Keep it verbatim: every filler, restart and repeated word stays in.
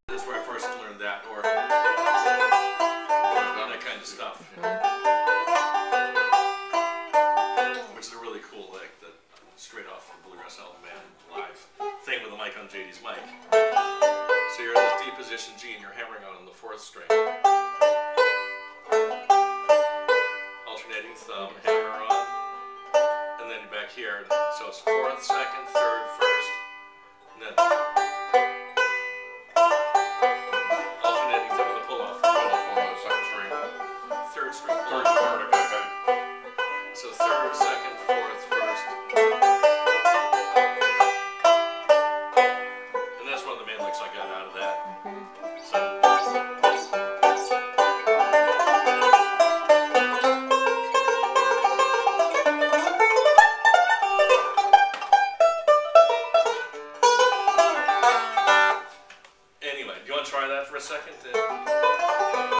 That's where I first learned that, or, or that kind of stuff. Which is a really cool lick that straight off the Bluegrass album, man, live. Thing with the mic on J D's mic. So you're in this D position G and you're hammering out on the fourth string. Alternating thumb, hammer on, and then you're back here. So it's fourth, second, third, first, and then alternating thumb with the pull off. Pull off on the second string. Third string pull Third, off. third, okay, okay. So third, second, fourth, first. And that's one of the main licks I got out of that. So. Anyway, do you want to try that for a second?